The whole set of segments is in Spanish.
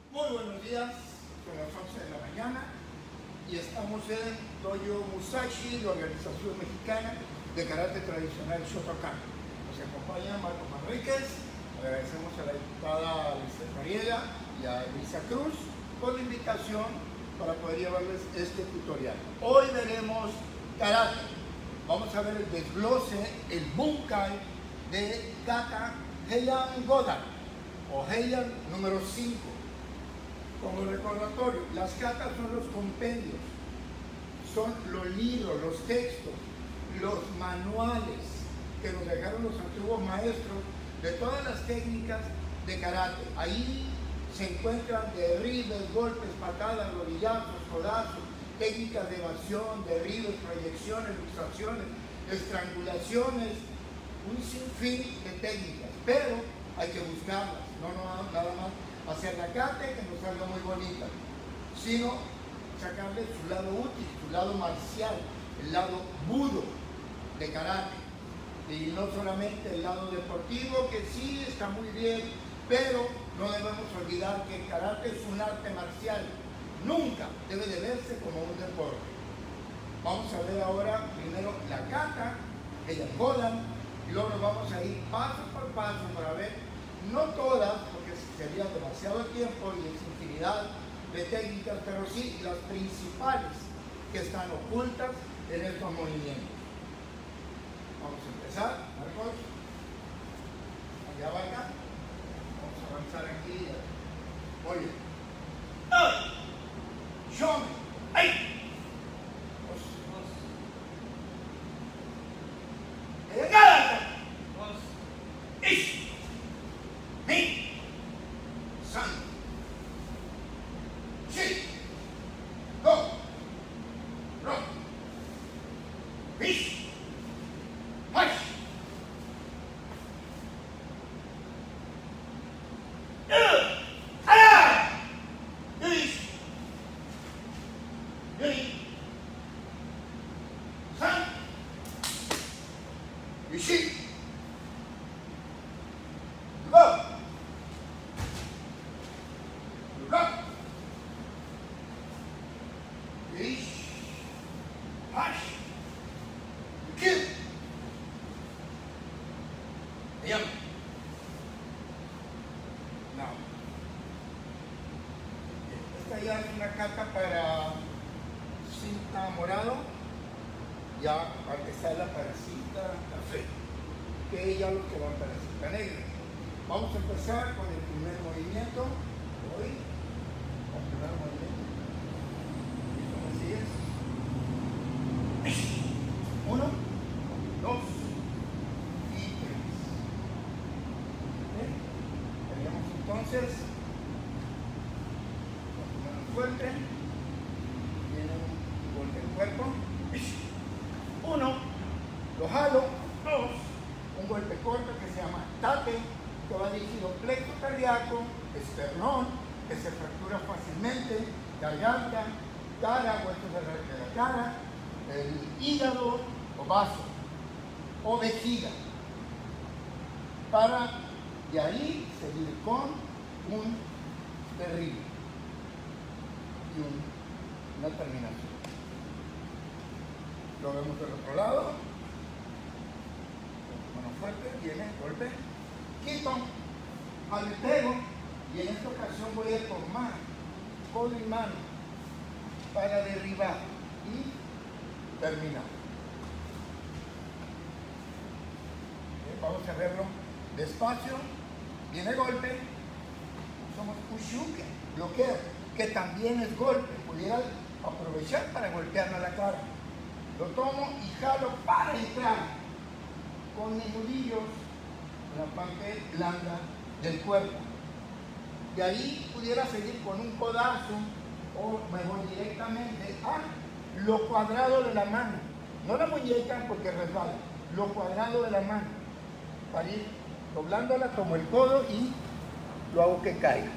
Muy buenos días, son las 11 de la mañana y estamos en Dojo Musashi, la organización mexicana de karate tradicional Shotokan. Nos acompaña Marco Manríquez, agradecemos a la diputada Alicia Noriega y a Elisa Cruz por la invitación para poder llevarles este tutorial. Hoy veremos karate, vamos a ver el desglose, el bunkai de kata Heian Godan o Heian número 5. Como recordatorio, las katas son los compendios, son los libros, los textos, los manuales que nos dejaron los antiguos maestros de todas las técnicas de karate. Ahí se encuentran derribes, golpes, patadas, rodillazos, codazos, técnicas de evasión, derribes, proyecciones, luxaciones, estrangulaciones, un sinfín de técnicas, pero hay que buscarlas, no nada más hacer la kate que nos salga muy bonita, sino sacarle su lado útil, su lado marcial, el lado budo de karate, y no solamente el lado deportivo, que sí está muy bien, pero no debemos olvidar que el karate es un arte marcial, nunca debe de verse como un deporte. Vamos a ver ahora primero la kata, Heian Godan, y luego nos vamos a ir paso por paso para ver, no todas, porque sería demasiado tiempo y es infinidad de técnicas, pero sí las principales que están ocultas en estos movimientos. Vamos a empezar, Marcos. Allá va acá. Vamos a avanzar aquí. Oye. ¡Ay! ¡Show! ¡Ay! Esta ya es una kata para cinta morado, ya antesala para cinta café, que ya los que van para cinta negra. Vamos a empezar con el primer movimiento. Hoy, el primer movimiento. ¿Listo? Así es. 1, 2 y 3. Veríamos entonces. Fuerte, viene un golpe de cuerpo, 1, lo jalo, 2, un golpe corto que se llama tate, que va dirigido plexo cardíaco, esternón, que se fractura fácilmente, garganta, cara, huesos de la cara, el hígado o vaso, o vejiga, para de ahí seguir con un derribe. Y una terminación. Lo vemos del otro lado. Mano fuerte, viene, golpe, quito, al pego, y en esta ocasión voy a tomar codo y mano para derribar y terminar. Vamos a verlo despacio. Viene golpe, somos ushuke, bloqueo, que también es golpe, pudiera aprovechar para golpearme a la cara. Lo tomo y jalo para entrar con mis nudillos en la parte blanda del cuerpo. De ahí pudiera seguir con un codazo o mejor directamente a lo cuadrado de la mano. No la muñeca porque resbala, lo cuadrado de la mano. Para ir doblándola como el codo y lo hago que caiga.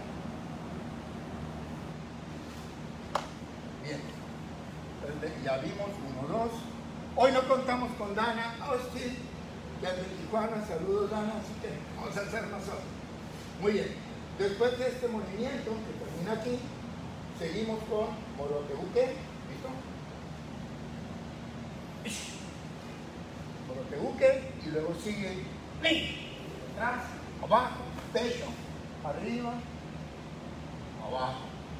Bien, entonces ya vimos 1, 2. Hoy no contamos con Dana Austin, ya de Tijuana. Saludos, Dana, así que vamos a hacer nosotros. Muy bien, Después de este movimiento que termina aquí, seguimos con morote buque. ¿Listo? Morote buque y luego sigue atrás, abajo, pecho, arriba, abajo.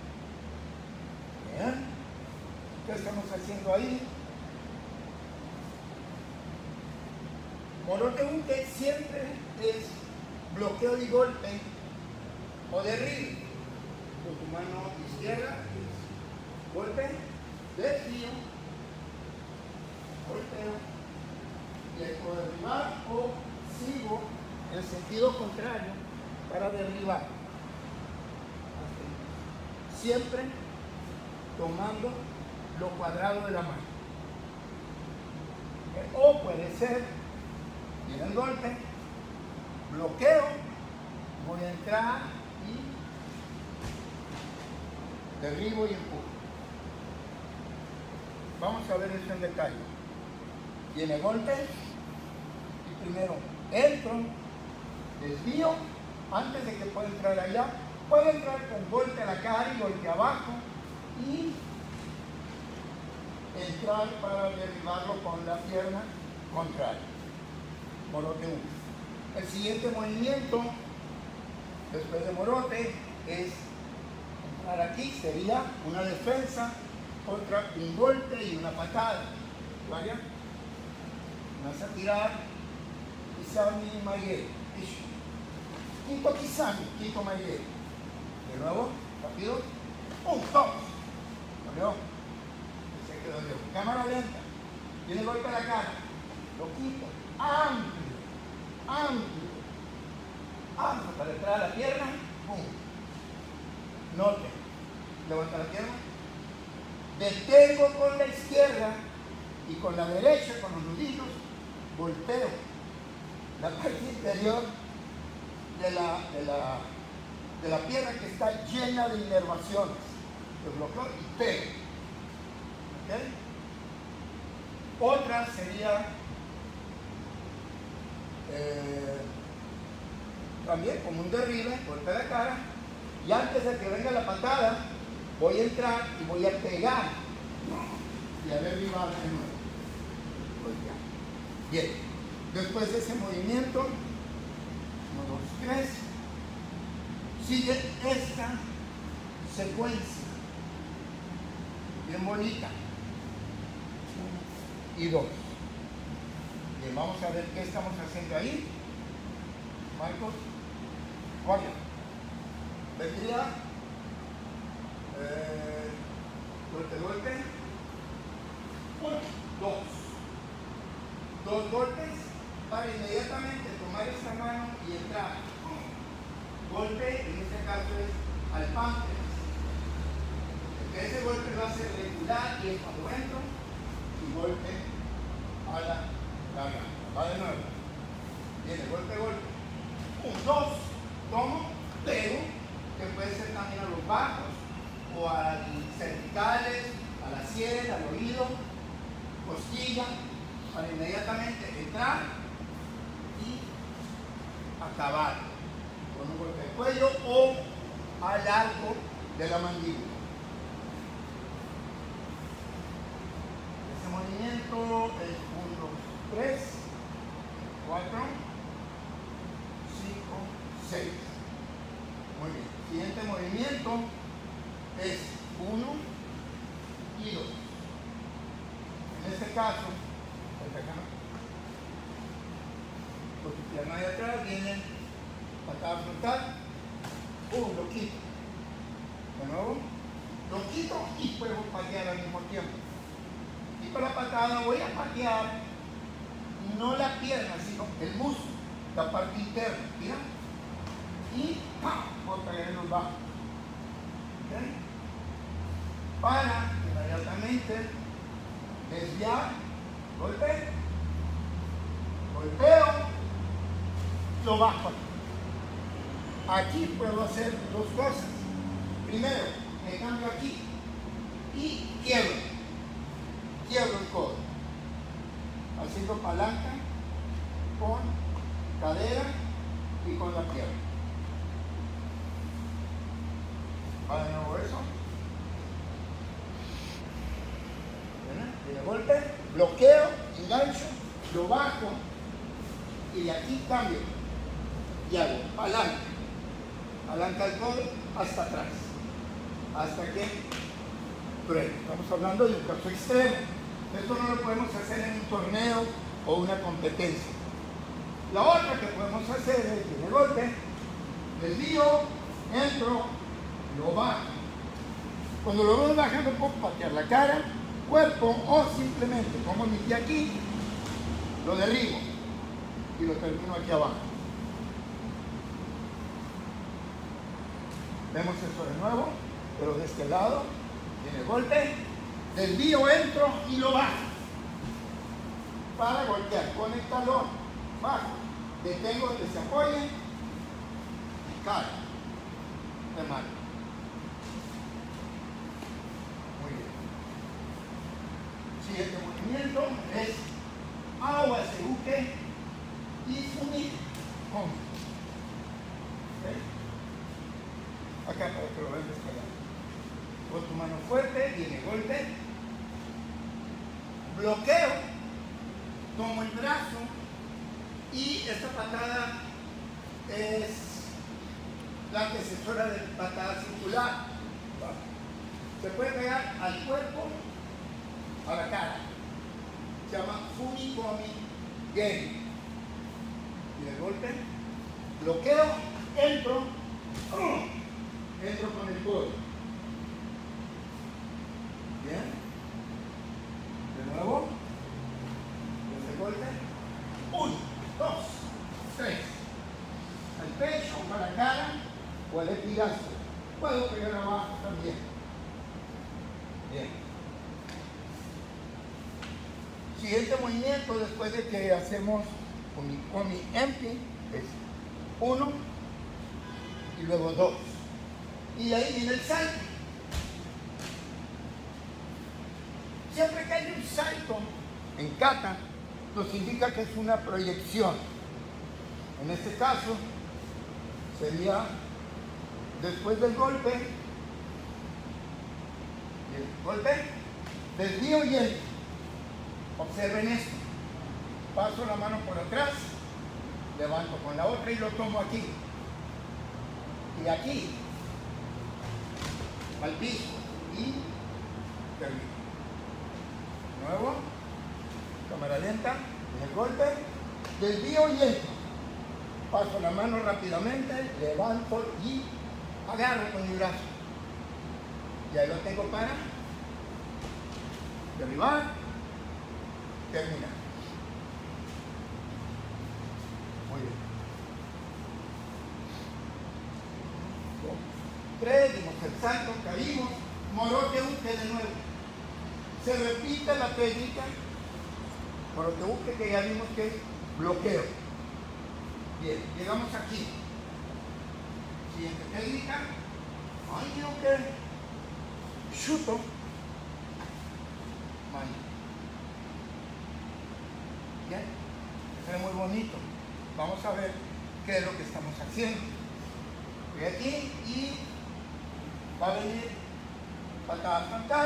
Bien. ¿Qué estamos haciendo ahí? Morote buque siempre es bloqueo y golpe o derribe. Con tu mano izquierda es golpe, desvío, golpeo y ahí puedo derribar o sigo en sentido contrario para derribar. Siempre tomando lo cuadrado de la mano. O puede ser, viene el golpe, bloqueo, voy a entrar y derribo y empujo. Vamos a ver eso en detalle. Viene golpe y primero entro, desvío, antes de que pueda entrar allá, puedo entrar con golpe a la cara y golpe abajo y entrar para derribarlo con la pierna contraria. Morote 1. El siguiente movimiento después de morote es entrar aquí, sería una defensa contra un golpe y una patada. ¿Vaya? Vas a tirar Kisami Maye. Quinto Kisami, quinto Maye. De nuevo, rápido. 1, 2. ¿Valió? Se quedó yo. Cámara lenta. Viene golpe a la cara. Lo quito. Amplio. Amplio. Amplio para entrar a la pierna. ¡Pum! Note. Levanta la pierna. Detengo con la izquierda y con la derecha, con los nudillos, golpeo la parte interior de la pierna que está llena de inervaciones. Lo bloqueo y pego. ¿Okay? Otra sería también como un derribe, golpe de la cara, y antes de que venga la patada, voy a entrar y voy a pegar y a derribar de nuevo. Bien, después de ese movimiento, 1, 2, 3, sigue esta secuencia bien bonita. 1 y 2. Bien, vamos a ver qué estamos haciendo ahí. Marcos, vaya. Vendría golpe, golpe. 1, 2. 2 golpes para inmediatamente tomar esta mano y entrar. Golpe, en este caso es al páncreas. Porque ese golpe va a ser regular y es cuando entro y golpe a la garganta. Va de nuevo. Viene golpe, golpe. 1, 2, tomo, pego, que puede ser también a los bajos o a las cervicales, a la sien, al oído, costilla, para inmediatamente entrar y acabar con un golpe de cuello o al arco de la mandíbula. Ese movimiento es 1, 2, 3, 4, 5, 6. Muy bien. Siguiente movimiento es 1 y 2. En este caso, por tu pierna de atrás viene patada frontal. Lo quito. De nuevo, lo quito y puedo patear al mismo tiempo. Y con la patada voy a patear no la pierna, sino el músculo, la parte interna. Mira. Y ¡pam! Voy a pegar en los bajos. ¿Okay? Para inmediatamente desviar, golpe, golpeo, lo bajo. Aquí puedo hacer 2 cosas. Primero, me cambio aquí y quiebro el codo, haciendo palanca con cadera y con la pierna. Va de nuevo eso. De golpe, bloqueo, engancho, lo bajo y de aquí cambio. Y hago palanca. Palanca el codo hasta atrás. Hasta que truene. Estamos hablando de un caso extremo. Esto no lo podemos hacer en un torneo o una competencia. La otra que podemos hacer es de golpe, desvío, entro, lo bajo. Cuando lo voy bajando puedo patear la cara, cuerpo o simplemente pongo mi pie aquí, lo derribo y lo termino aquí abajo. Vemos esto de nuevo, pero de este lado, viene golpe, desvío, entro y lo bajo. Para golpear con el talón, bajo, detengo donde se apoye y cae. De mano. Muy bien. Siguiente movimiento es agua, se buque y sumir. Acá para que lo vean de este lado. Con tu mano fuerte, viene golpe, bloqueo, tomo el brazo y esta patada es la antecesora de patada circular. Se puede pegar al cuerpo, a la cara. Se llama Fumikomi Gen. Y de golpe, bloqueo, entro con el codo. Bien. De nuevo. De golpe. 1, 2, 3. Al pecho, o para la cara, o al epigazo. Puedo pegar abajo también. Bien. Siguiente movimiento después de que hacemos con mi empty es 1 y luego 2. Y ahí viene el salto. Siempre que hay un salto en kata, nos indica que es una proyección. En este caso, sería después del golpe, desvío y entro. Observen esto. Paso la mano por atrás, levanto con la otra y lo tomo aquí. Y aquí, al piso y termino. De nuevo, cámara lenta, en el golpe, desvío y entro. Paso la mano rápidamente, levanto y agarro con mi brazo. Y ahí lo tengo para derribar, terminar. Muy bien. 3, dimos el salto, caímos, morote uke de nuevo. Se repite la técnica, morote uke que ya vimos que es bloqueo. Bien, llegamos aquí. Siguiente técnica, ay uke, chuto, mano. Bien, es muy bonito. Vamos a ver qué es lo que estamos haciendo. Voy aquí y va a venir patada frontal,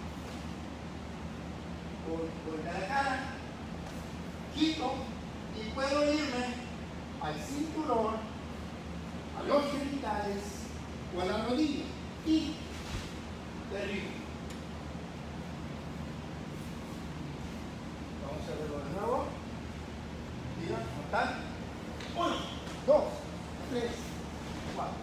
golpe a la cara, quito y puedo irme al cinturón, a los genitales o a la rodilla y derribo. Vamos a verlo de nuevo. Tira, frontal. 1, 2, 3, 4.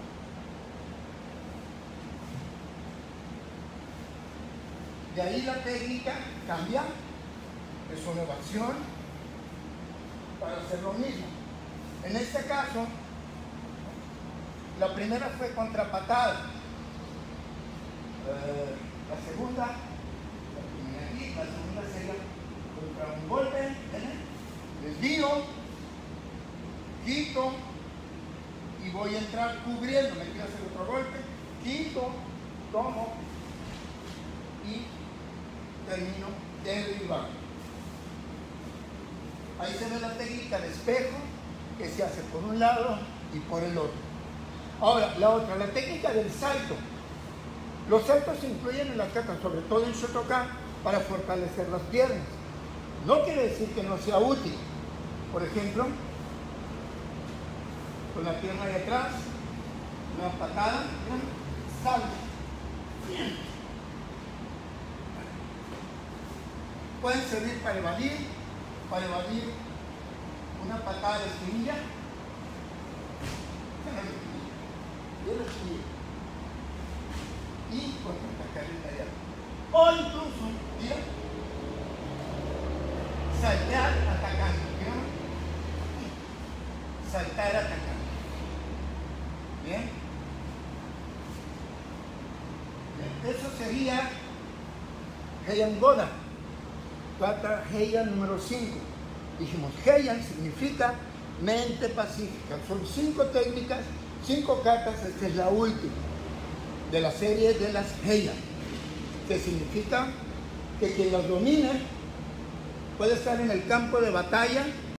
De ahí la técnica cambia, es una evasión para hacer lo mismo. En este caso, la primera fue contra patada. La segunda, aquí, la segunda sería contra un golpe, desvío, quito y voy a entrar cubriendo, me quiero hacer otro golpe, quito, tomo y termino derribando. Ahí se ve la técnica de espejo que se hace por un lado y por el otro. Ahora, la otra, la técnica del salto. Los saltos se incluyen en la kata, sobre todo en Shotokan, para fortalecer las piernas. No quiere decir que no sea útil. Por ejemplo, con la pierna de atrás, una patada, salto. Pueden servir para evadir una patada de espinilla. Y contraatacar inmediato. O incluso, mira, saltar atacando. ¿Mira? Saltar atacando. Bien. Eso sería Heian Goda, kata Heian número 5. Dijimos, Heian significa mente pacífica. Son 5 técnicas, 5 katas. Esta es la última de la serie de las Heian, que significa que quien las domine puede estar en el campo de batalla